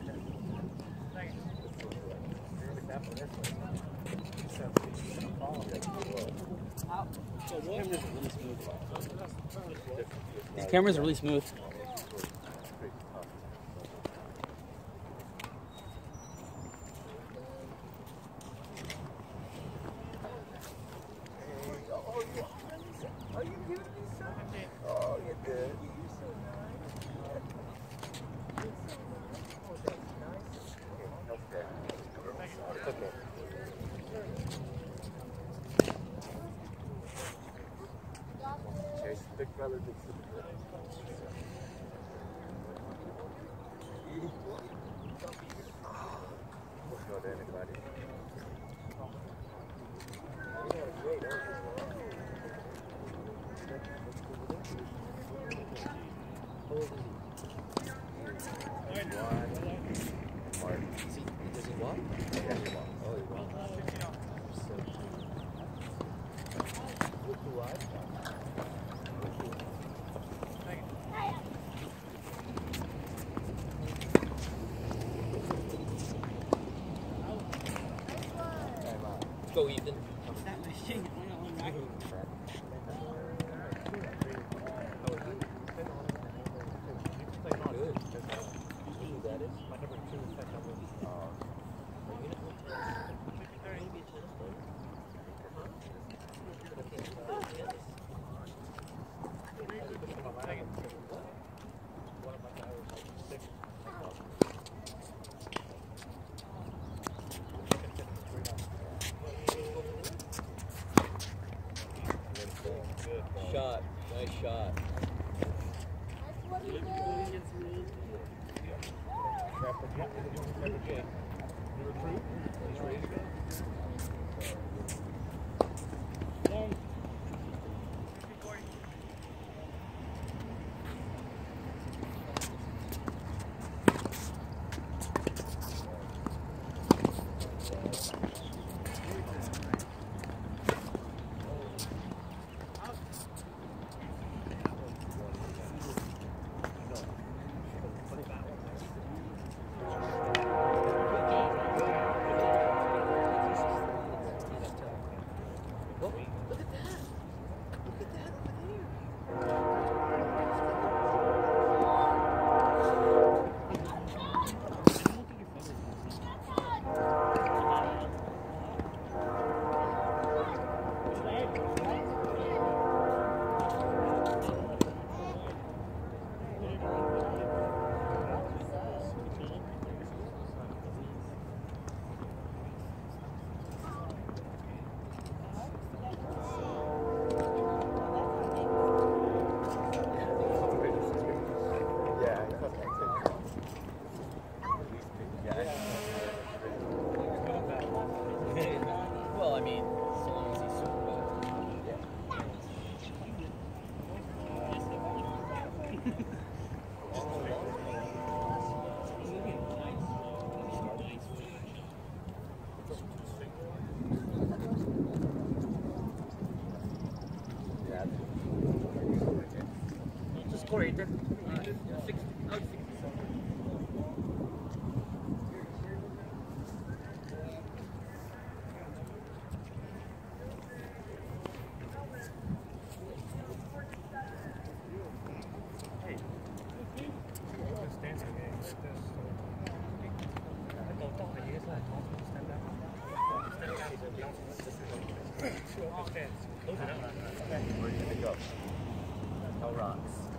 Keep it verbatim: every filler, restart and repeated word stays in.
These cameras are really smooth. Are you giving me something? Oh, you're good. You're so nice. You're so nice. Oh, that's nice. Okay, okay. It's okay. Chase Big Brother did super good. Let's go there, everybody. Yeah, great. Does he walk? Yeah, he walks. Oh, he walks. So Look who I let's go, Ethan. Shot. Nice shot. Well, I mean, so long as he's super well. Just score eight. Uh, six. Oh, six. Where are you going to go? No rocks.